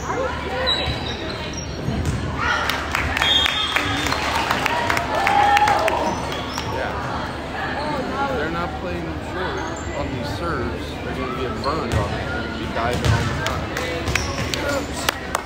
Yeah. They're not playing them short on these serves. They're going to get burned on it. They're going to be diving all the time. Oops.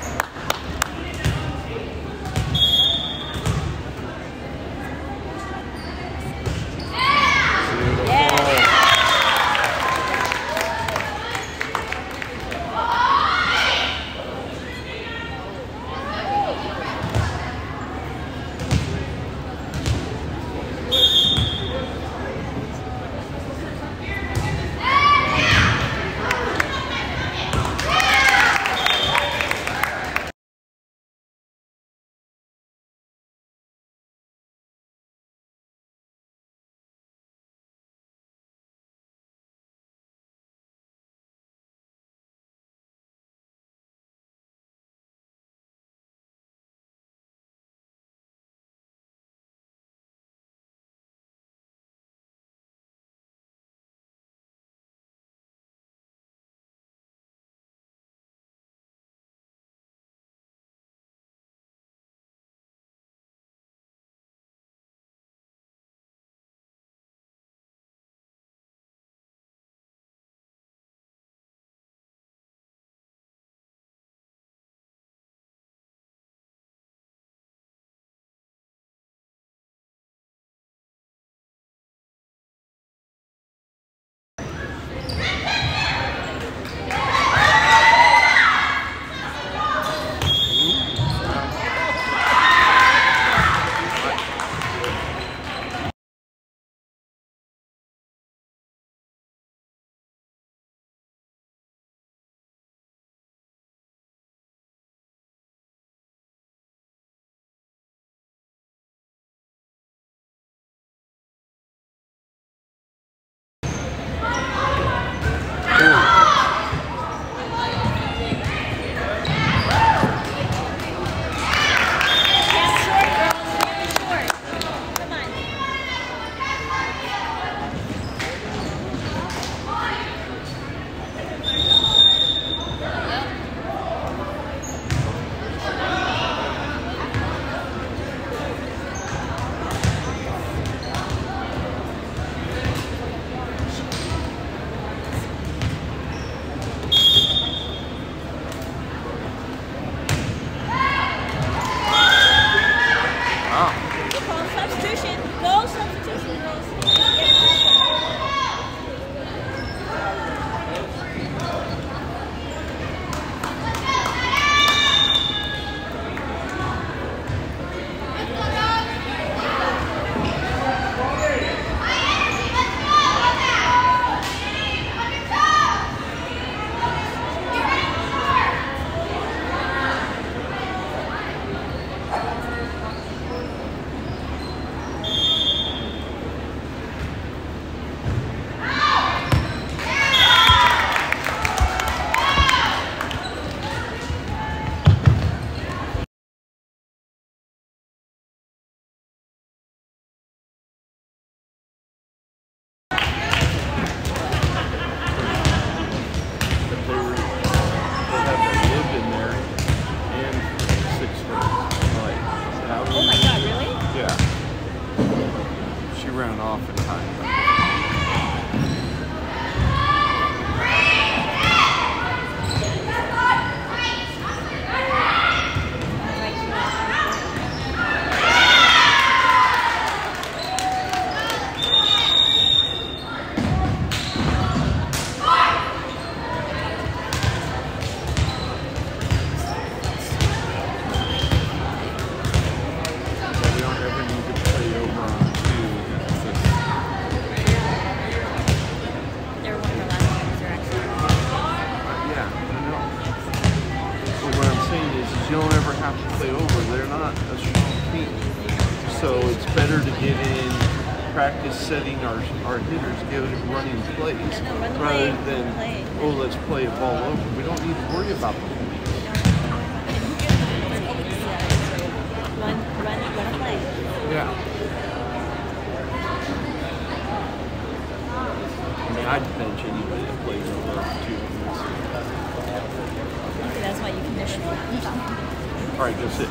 Ran off in time. You don't ever have to play over. They're not a strong team. So it's better to get in, practice setting our hitters, get running plays, rather than, oh, let's play a ball over. We don't need to worry about the points. Run, play. Yeah. I mean, I'd bench anybody that plays over 2 minutes. That's why you condition All right, go sit.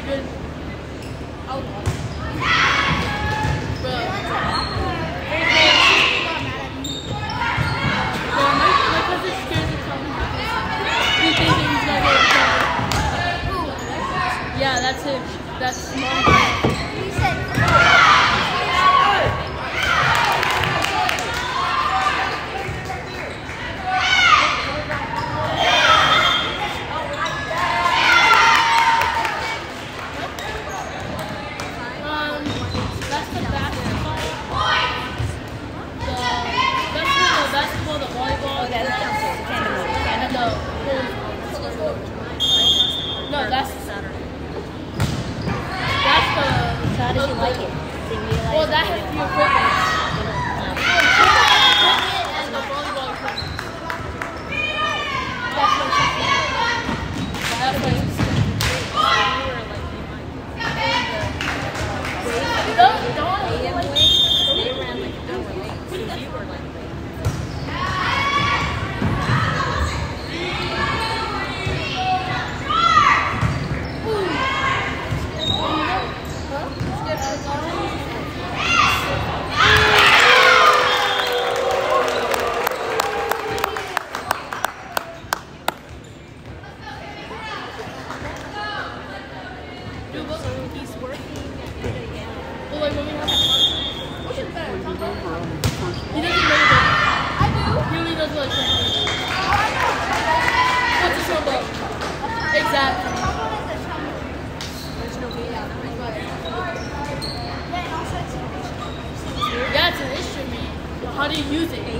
good. I'll watch. Bro. My cousin's scared to tell me. He thinks he's gonna get in trouble. Yeah, that's him. That's mom. No, that's the Saturday. That's the. So how did you like it? Did you realize Well, that has to be equipment. And the volleyball equipment. That's what she said. That's what she said. They ran like an hour late. So you were like late. Exactly. Yeah, it's an instrument. How do you use it?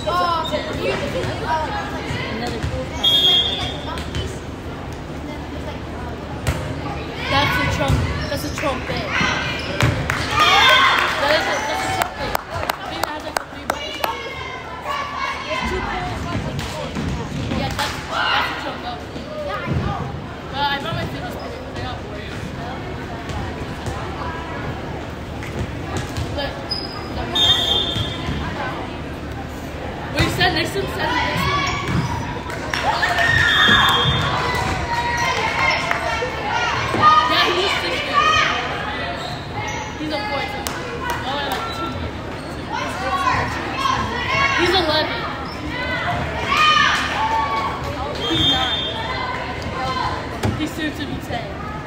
Another cool That's a trumpet. That's a trumpet. That's a trumpet. I think that has like a 3 buttons. Yeah, that's a trumpet. I brought my fitness picture. They got for you. Look. Wait, you said next to him? Yeah, he's 6 years. He's a boy. Oh, like 2 years. He's 11. He's 9. He's soon to be 10.